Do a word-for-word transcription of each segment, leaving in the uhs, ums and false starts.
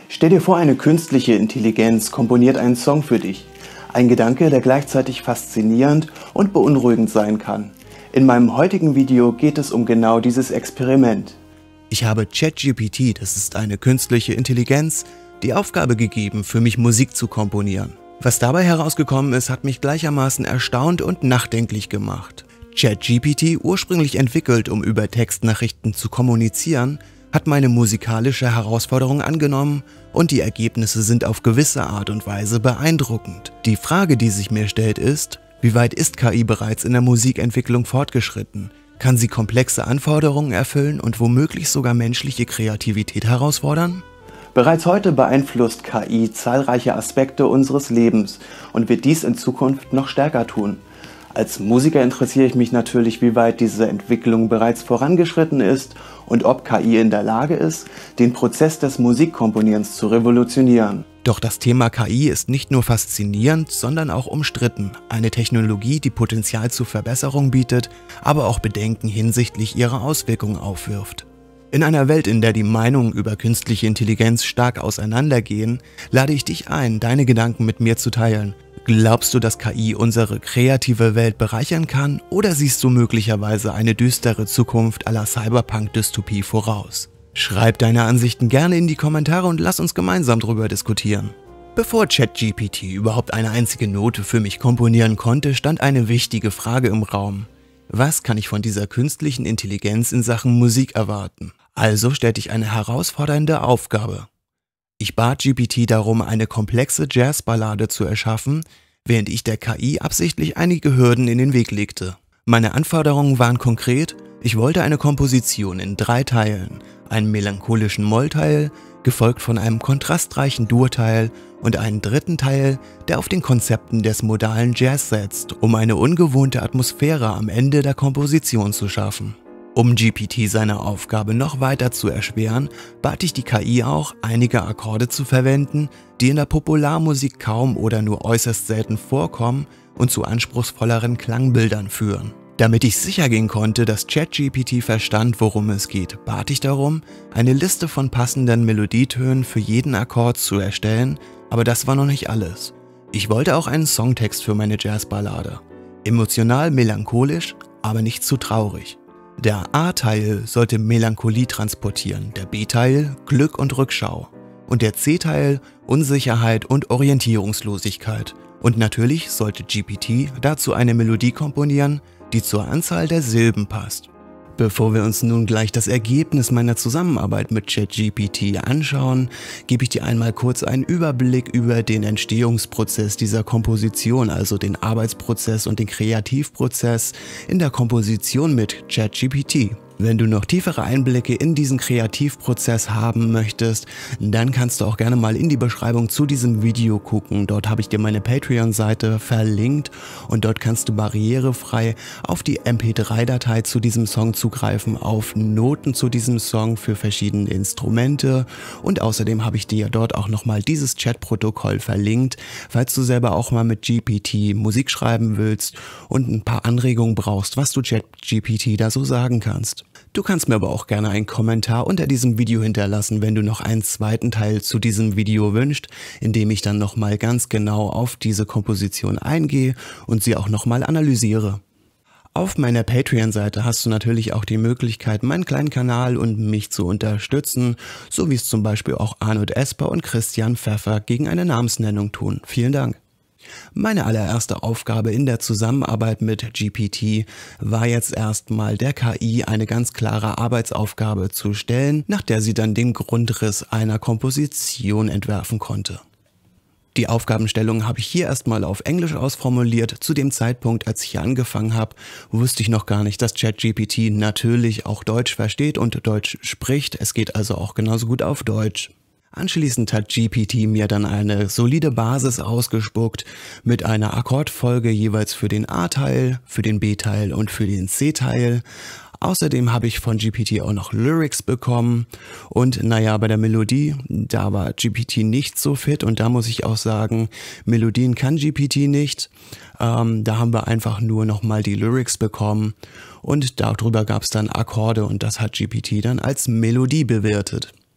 Stell dir vor, eine künstliche Intelligenz komponiert einen Song für dich. Ein Gedanke, der gleichzeitig faszinierend und beunruhigend sein kann. In meinem heutigen Video geht es um genau dieses Experiment. Ich habe ChatGPT, das ist eine künstliche Intelligenz, die Aufgabe gegeben, für mich Musik zu komponieren. Was dabei herausgekommen ist, hat mich gleichermaßen erstaunt und nachdenklich gemacht. ChatGPT, ursprünglich entwickelt, um über Textnachrichten zu kommunizieren, hat meine musikalische Herausforderung angenommen und die Ergebnisse sind auf gewisse Art und Weise beeindruckend. Die Frage, die sich mir stellt, ist, wie weit ist K I bereits in der Musikentwicklung fortgeschritten? Kann sie komplexe Anforderungen erfüllen und womöglich sogar menschliche Kreativität herausfordern? Bereits heute beeinflusst K I zahlreiche Aspekte unseres Lebens und wird dies in Zukunft noch stärker tun. Als Musiker interessiere ich mich natürlich, wie weit diese Entwicklung bereits vorangeschritten ist und ob K I in der Lage ist, den Prozess des Musikkomponierens zu revolutionieren. Doch das Thema K I ist nicht nur faszinierend, sondern auch umstritten. Eine Technologie, die Potenzial zur Verbesserung bietet, aber auch Bedenken hinsichtlich ihrer Auswirkungen aufwirft. In einer Welt, in der die Meinungen über künstliche Intelligenz stark auseinandergehen, lade ich dich ein, deine Gedanken mit mir zu teilen. Glaubst du, dass K I unsere kreative Welt bereichern kann oder siehst du möglicherweise eine düstere Zukunft à la Cyberpunk-Dystopie voraus? Schreib deine Ansichten gerne in die Kommentare und lass uns gemeinsam darüber diskutieren. Bevor ChatGPT überhaupt eine einzige Note für mich komponieren konnte, stand eine wichtige Frage im Raum. Was kann ich von dieser künstlichen Intelligenz in Sachen Musik erwarten? Also stellte ich eine herausfordernde Aufgabe. Ich bat G P T darum, eine komplexe Jazzballade zu erschaffen, während ich der K I absichtlich einige Hürden in den Weg legte. Meine Anforderungen waren konkret, ich wollte eine Komposition in drei Teilen, einen melancholischen Mollteil, gefolgt von einem kontrastreichen Dur-Teil und einen dritten Teil, der auf den Konzepten des modalen Jazz setzt, um eine ungewohnte Atmosphäre am Ende der Komposition zu schaffen. Um G P T seine Aufgabe noch weiter zu erschweren, bat ich die K I auch, einige Akkorde zu verwenden, die in der Popularmusik kaum oder nur äußerst selten vorkommen und zu anspruchsvolleren Klangbildern führen. Damit ich sicher gehen konnte, dass ChatGPT verstand, worum es geht, bat ich darum, eine Liste von passenden Melodietönen für jeden Akkord zu erstellen, aber das war noch nicht alles. Ich wollte auch einen Songtext für meine Jazzballade. Emotional melancholisch, aber nicht zu traurig. Der A-Teil sollte Melancholie transportieren, der B-Teil Glück und Rückschau und der C-Teil Unsicherheit und Orientierungslosigkeit. Und natürlich sollte G P T dazu eine Melodie komponieren, die zur Anzahl der Silben passt. Bevor wir uns nun gleich das Ergebnis meiner Zusammenarbeit mit ChatGPT anschauen, gebe ich dir einmal kurz einen Überblick über den Entstehungsprozess dieser Komposition, also den Arbeitsprozess und den Kreativprozess in der Komposition mit ChatGPT. Wenn du noch tiefere Einblicke in diesen Kreativprozess haben möchtest, dann kannst du auch gerne mal in die Beschreibung zu diesem Video gucken. Dort habe ich dir meine Patreon-Seite verlinkt und dort kannst du barrierefrei auf die M P drei Datei zu diesem Song zugreifen, auf Noten zu diesem Song für verschiedene Instrumente und außerdem habe ich dir dort auch nochmal dieses Chat-Protokoll verlinkt, falls du selber auch mal mit G P T Musik schreiben willst und ein paar Anregungen brauchst, was du ChatGPT da so sagen kannst. Du kannst mir aber auch gerne einen Kommentar unter diesem Video hinterlassen, wenn du noch einen zweiten Teil zu diesem Video wünschst, in dem ich dann nochmal ganz genau auf diese Komposition eingehe und sie auch nochmal analysiere. Auf meiner Patreon-Seite hast du natürlich auch die Möglichkeit, meinen kleinen Kanal und mich zu unterstützen, so wie es zum Beispiel auch Arnold Esper und Christian Pfeffer gegen eine Namensnennung tun. Vielen Dank. Meine allererste Aufgabe in der Zusammenarbeit mit G P T war jetzt erstmal der K I eine ganz klare Arbeitsaufgabe zu stellen, nach der sie dann den Grundriss einer Komposition entwerfen konnte. Die Aufgabenstellung habe ich hier erstmal auf Englisch ausformuliert. Zu dem Zeitpunkt, als ich hier angefangen habe, wusste ich noch gar nicht, dass ChatGPT natürlich auch Deutsch versteht und Deutsch spricht. Es geht also auch genauso gut auf Deutsch. Anschließend hat G P T mir dann eine solide Basis ausgespuckt mit einer Akkordfolge jeweils für den A-Teil, für den B-Teil und für den C-Teil. Außerdem habe ich von G P T auch noch Lyrics bekommen und naja, bei der Melodie, da war G P T nicht so fit und da muss ich auch sagen, Melodien kann G P T nicht. Ähm, da haben wir einfach nur nochmal die Lyrics bekommen und darüber gab es dann Akkorde und das hat G P T dann als Melodie bewertet.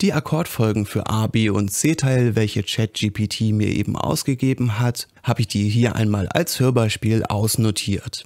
Die Akkordfolgen für A, B und C-Teil, welche ChatGPT mir eben ausgegeben hat, habe ich dir hier einmal als Hörbeispiel ausnotiert.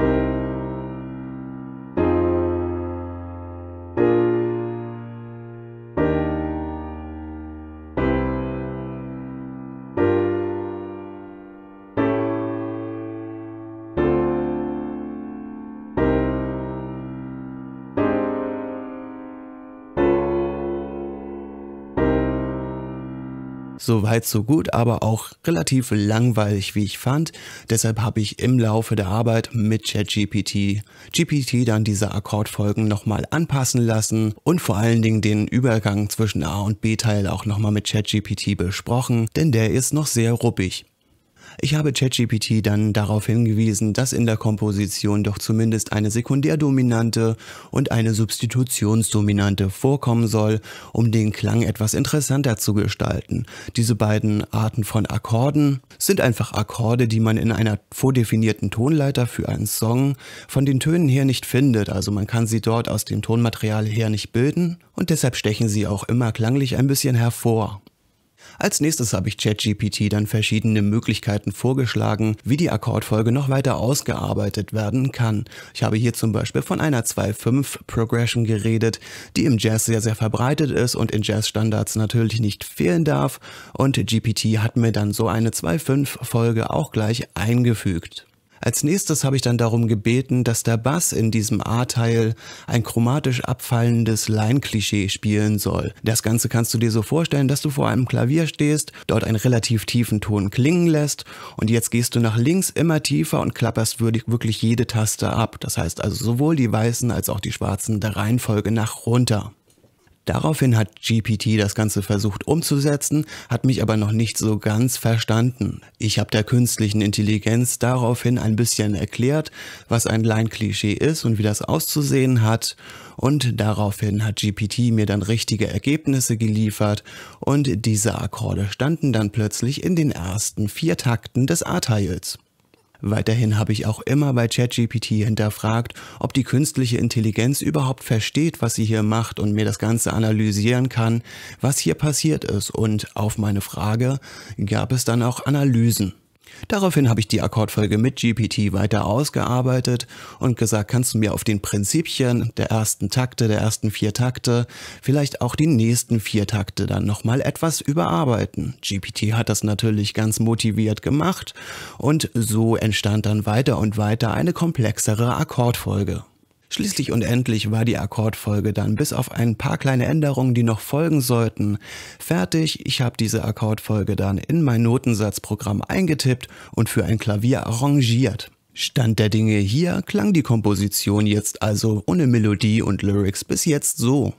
Soweit so gut, aber auch relativ langweilig, wie ich fand. Deshalb habe ich im Laufe der Arbeit mit ChatGPT G P T dann diese Akkordfolgen nochmal anpassen lassen und vor allen Dingen den Übergang zwischen A und B-Teil auch nochmal mit ChatGPT besprochen, denn der ist noch sehr ruppig. Ich habe ChatGPT dann darauf hingewiesen, dass in der Komposition doch zumindest eine Sekundärdominante und eine Substitutionsdominante vorkommen soll, um den Klang etwas interessanter zu gestalten. Diese beiden Arten von Akkorden sind einfach Akkorde, die man in einer vordefinierten Tonleiter für einen Song von den Tönen her nicht findet. Also man kann sie dort aus dem Tonmaterial her nicht bilden und deshalb stechen sie auch immer klanglich ein bisschen hervor. Als nächstes habe ich ChatGPT dann verschiedene Möglichkeiten vorgeschlagen, wie die Akkordfolge noch weiter ausgearbeitet werden kann. Ich habe hier zum Beispiel von einer zwei fünf Progression geredet, die im Jazz sehr sehr verbreitet ist und in Jazzstandards natürlich nicht fehlen darf, und G P T hat mir dann so eine zwei fünf Folge auch gleich eingefügt. Als nächstes habe ich dann darum gebeten, dass der Bass in diesem A-Teil ein chromatisch abfallendes Line-Klischee spielen soll. Das Ganze kannst du dir so vorstellen, dass du vor einem Klavier stehst, dort einen relativ tiefen Ton klingen lässt und jetzt gehst du nach links immer tiefer und klapperst wirklich jede Taste ab. Das heißt also sowohl die weißen als auch die schwarzen der Reihenfolge nach runter. Daraufhin hat G P T das Ganze versucht umzusetzen, hat mich aber noch nicht so ganz verstanden. Ich habe der künstlichen Intelligenz daraufhin ein bisschen erklärt, was ein Line-Klischee ist und wie das auszusehen hat, und daraufhin hat G P T mir dann richtige Ergebnisse geliefert und diese Akkorde standen dann plötzlich in den ersten vier Takten des A-Teils. Weiterhin habe ich auch immer bei ChatGPT hinterfragt, ob die künstliche Intelligenz überhaupt versteht, was sie hier macht und mir das Ganze analysieren kann, was hier passiert ist, und auf meine Frage gab es dann auch Analysen. Daraufhin habe ich die Akkordfolge mit G P T weiter ausgearbeitet und gesagt, kannst du mir auf den Prinzipien der ersten Takte, der ersten vier Takte, vielleicht auch die nächsten vier Takte dann nochmal etwas überarbeiten. G P T hat das natürlich ganz motiviert gemacht und so entstand dann weiter und weiter eine komplexere Akkordfolge. Schließlich und endlich war die Akkordfolge dann bis auf ein paar kleine Änderungen, die noch folgen sollten, fertig. Ich habe diese Akkordfolge dann in mein Notensatzprogramm eingetippt und für ein Klavier arrangiert. Stand der Dinge hier klang die Komposition jetzt also ohne Melodie und Lyrics bis jetzt so.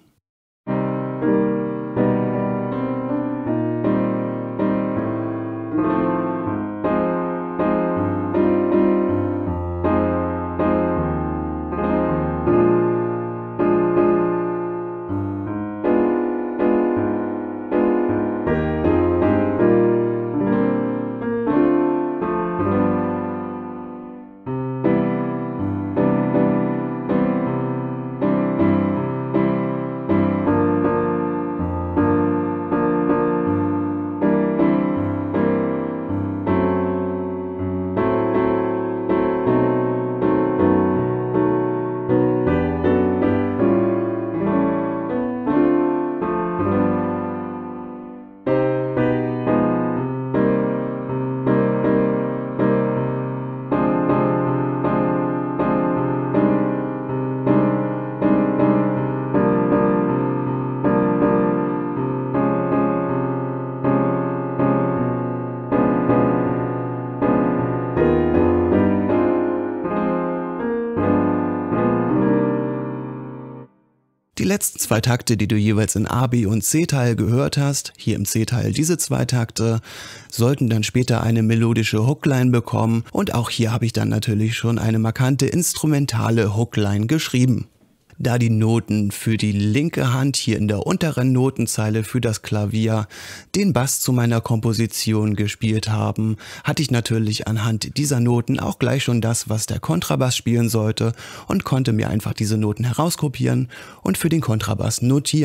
Die letzten zwei Takte, die du jeweils in A, B und C-Teil gehört hast, hier im C-Teil diese zwei Takte, sollten dann später eine melodische Hookline bekommen, und auch hier habe ich dann natürlich schon eine markante instrumentale Hookline geschrieben. Da die Noten für die linke Hand hier in der unteren Notenzeile für das Klavier den Bass zu meiner Komposition gespielt haben, hatte ich natürlich anhand dieser Noten auch gleich schon das, was der Kontrabass spielen sollte, und konnte mir einfach diese Noten herauskopieren und für den Kontrabass notieren.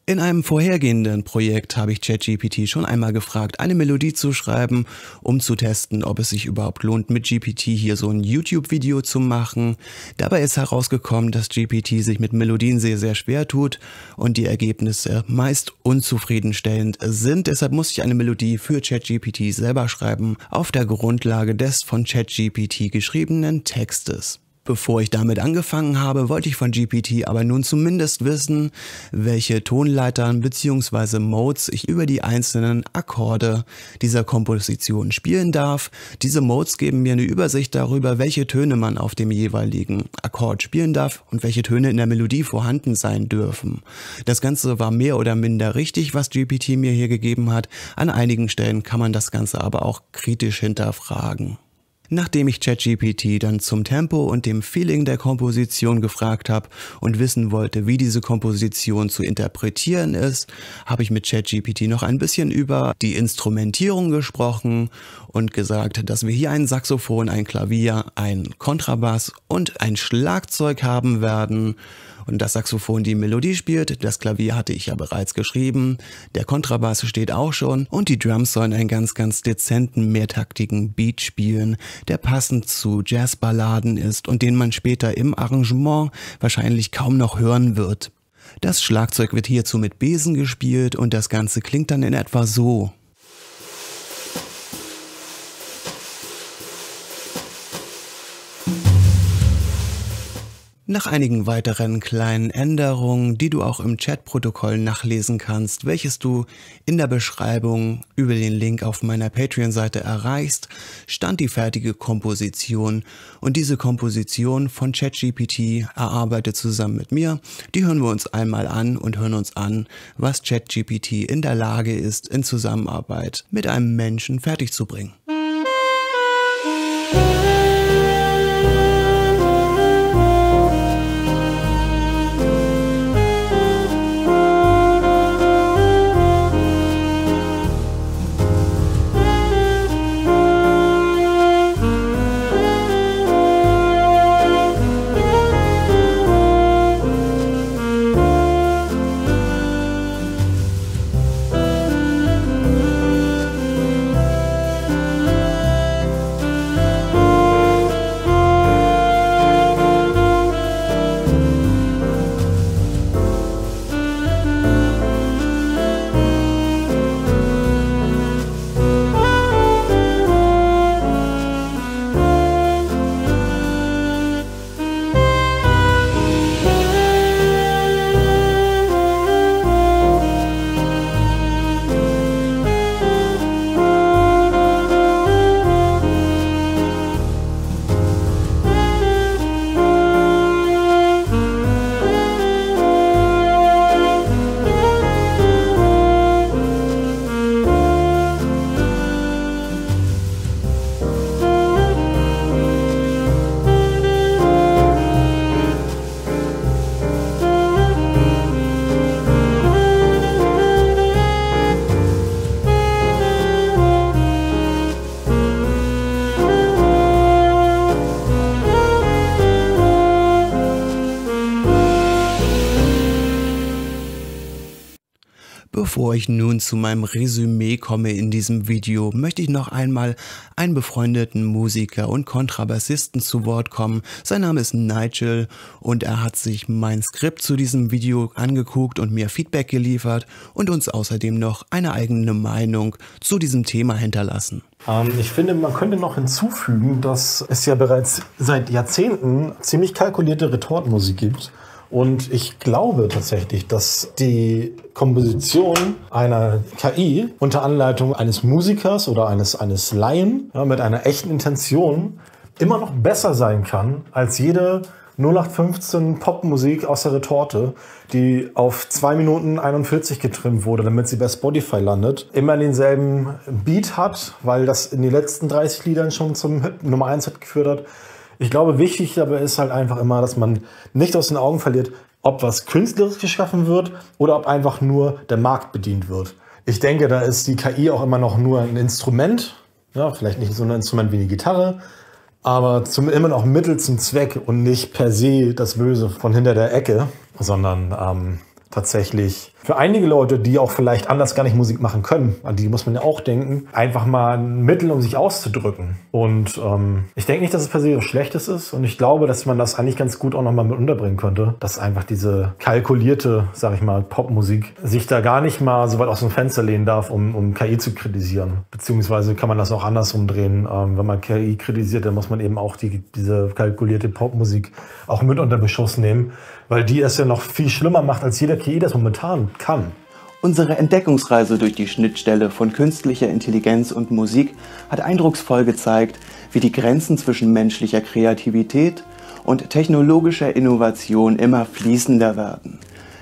In einem vorhergehenden Projekt habe ich ChatGPT schon einmal gefragt, eine Melodie zu schreiben, um zu testen, ob es sich überhaupt lohnt, mit G P T hier so ein YouTube-Video zu machen. Dabei ist herausgekommen, dass G P T sich mit Melodien sehr, sehr schwer tut und die Ergebnisse meist unzufriedenstellend sind. Deshalb musste ich eine Melodie für ChatGPT selber schreiben, auf der Grundlage des von ChatGPT geschriebenen Textes. Bevor ich damit angefangen habe, wollte ich von G P T aber nun zumindest wissen, welche Tonleitern bzw. Modes ich über die einzelnen Akkorde dieser Komposition spielen darf. Diese Modes geben mir eine Übersicht darüber, welche Töne man auf dem jeweiligen Akkord spielen darf und welche Töne in der Melodie vorhanden sein dürfen. Das Ganze war mehr oder minder richtig, was G P T mir hier gegeben hat. An einigen Stellen kann man das Ganze aber auch kritisch hinterfragen. Nachdem ich ChatGPT dann zum Tempo und dem Feeling der Komposition gefragt habe und wissen wollte, wie diese Komposition zu interpretieren ist, habe ich mit ChatGPT noch ein bisschen über die Instrumentierung gesprochen und gesagt, dass wir hier ein Saxophon, ein Klavier, ein Kontrabass und ein Schlagzeug haben werden. Und das Saxophon die Melodie spielt, das Klavier hatte ich ja bereits geschrieben, der Kontrabass steht auch schon und die Drums sollen einen ganz, ganz dezenten, mehrtaktigen Beat spielen, der passend zu Jazzballaden ist und den man später im Arrangement wahrscheinlich kaum noch hören wird. Das Schlagzeug wird hierzu mit Besen gespielt und das Ganze klingt dann in etwa so. Nach einigen weiteren kleinen Änderungen, die du auch im Chatprotokoll nachlesen kannst, welches du in der Beschreibung über den Link auf meiner Patreon-Seite erreichst, stand die fertige Komposition. Und diese Komposition von ChatGPT erarbeitet zusammen mit mir. Die hören wir uns einmal an und hören uns an, was ChatGPT in der Lage ist, in Zusammenarbeit mit einem Menschen fertigzubringen. Bevor ich nun zu meinem Resümee komme in diesem Video, möchte ich noch einmal einen befreundeten Musiker und Kontrabassisten zu Wort kommen. Sein Name ist Nigel und er hat sich mein Skript zu diesem Video angeguckt und mir Feedback geliefert und uns außerdem noch eine eigene Meinung zu diesem Thema hinterlassen. Ähm, ich finde, man könnte noch hinzufügen, dass es ja bereits seit Jahrzehnten ziemlich kalkulierte Retortenmusik gibt. Und ich glaube tatsächlich, dass die Komposition einer K I unter Anleitung eines Musikers oder eines, eines Laien, ja, mit einer echten Intention immer noch besser sein kann als jede null acht fünfzehn Popmusik aus der Retorte, die auf zwei Minuten einundvierzig getrimmt wurde, damit sie bei Spotify landet, immer denselben Beat hat, weil das in den letzten dreißig Liedern schon zum Hit, Nummer eins Hit geführt hat. Ich glaube, wichtig dabei ist halt einfach immer, dass man nicht aus den Augen verliert, ob was künstlerisch geschaffen wird oder ob einfach nur der Markt bedient wird. Ich denke, da ist die K I auch immer noch nur ein Instrument, ja, vielleicht nicht so ein Instrument wie die Gitarre, aber zum, immer noch Mittel zum Zweck und nicht per se das Böse von hinter der Ecke, sondern ähm, tatsächlich für einige Leute, die auch vielleicht anders gar nicht Musik machen können, an die muss man ja auch denken, einfach mal ein Mittel, um sich auszudrücken. Und ähm, ich denke nicht, dass es per se was Schlechtes ist. Und ich glaube, dass man das eigentlich ganz gut auch nochmal mit unterbringen könnte. Dass einfach diese kalkulierte, sag ich mal, Popmusik sich da gar nicht mal so weit aus dem Fenster lehnen darf, um, um K I zu kritisieren. Beziehungsweise kann man das auch andersrum drehen. Ähm, wenn man K I kritisiert, dann muss man eben auch die, diese kalkulierte Popmusik auch mit unter Beschuss nehmen. Weil die es ja noch viel schlimmer macht, als jeder K I das momentan kann. Unsere Entdeckungsreise durch die Schnittstelle von künstlicher Intelligenz und Musik hat eindrucksvoll gezeigt, wie die Grenzen zwischen menschlicher Kreativität und technologischer Innovation immer fließender werden.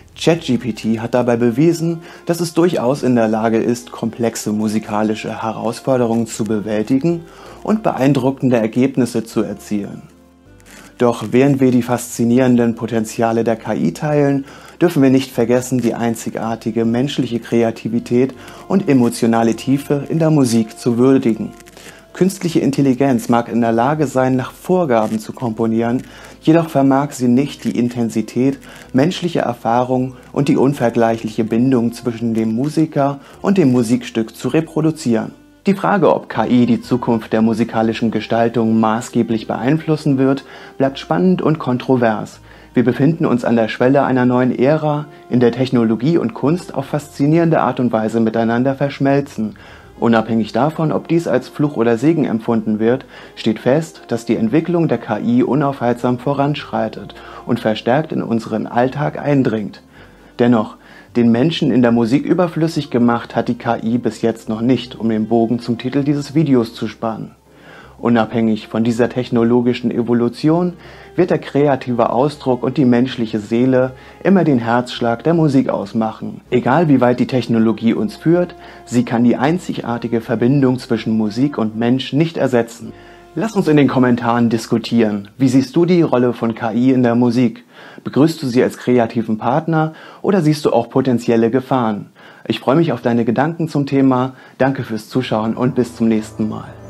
ChatGPT hat dabei bewiesen, dass es durchaus in der Lage ist, komplexe musikalische Herausforderungen zu bewältigen und beeindruckende Ergebnisse zu erzielen. Doch während wir die faszinierenden Potenziale der K I teilen, dürfen wir nicht vergessen, die einzigartige menschliche Kreativität und emotionale Tiefe in der Musik zu würdigen. Künstliche Intelligenz mag in der Lage sein, nach Vorgaben zu komponieren, jedoch vermag sie nicht, die Intensität, menschliche Erfahrung und die unvergleichliche Bindung zwischen dem Musiker und dem Musikstück zu reproduzieren. Die Frage, ob K I die Zukunft der musikalischen Gestaltung maßgeblich beeinflussen wird, bleibt spannend und kontrovers. Wir befinden uns an der Schwelle einer neuen Ära, in der Technologie und Kunst auf faszinierende Art und Weise miteinander verschmelzen. Unabhängig davon, ob dies als Fluch oder Segen empfunden wird, steht fest, dass die Entwicklung der K I unaufhaltsam voranschreitet und verstärkt in unseren Alltag eindringt. Dennoch, den Menschen in der Musik überflüssig gemacht hat die K I bis jetzt noch nicht, um den Bogen zum Titel dieses Videos zu spannen. Unabhängig von dieser technologischen Evolution wird der kreative Ausdruck und die menschliche Seele immer den Herzschlag der Musik ausmachen. Egal wie weit die Technologie uns führt, sie kann die einzigartige Verbindung zwischen Musik und Mensch nicht ersetzen. Lass uns in den Kommentaren diskutieren. Wie siehst du die Rolle von K I in der Musik? Begrüßt du sie als kreativen Partner oder siehst du auch potenzielle Gefahren? Ich freue mich auf deine Gedanken zum Thema. Danke fürs Zuschauen und bis zum nächsten Mal.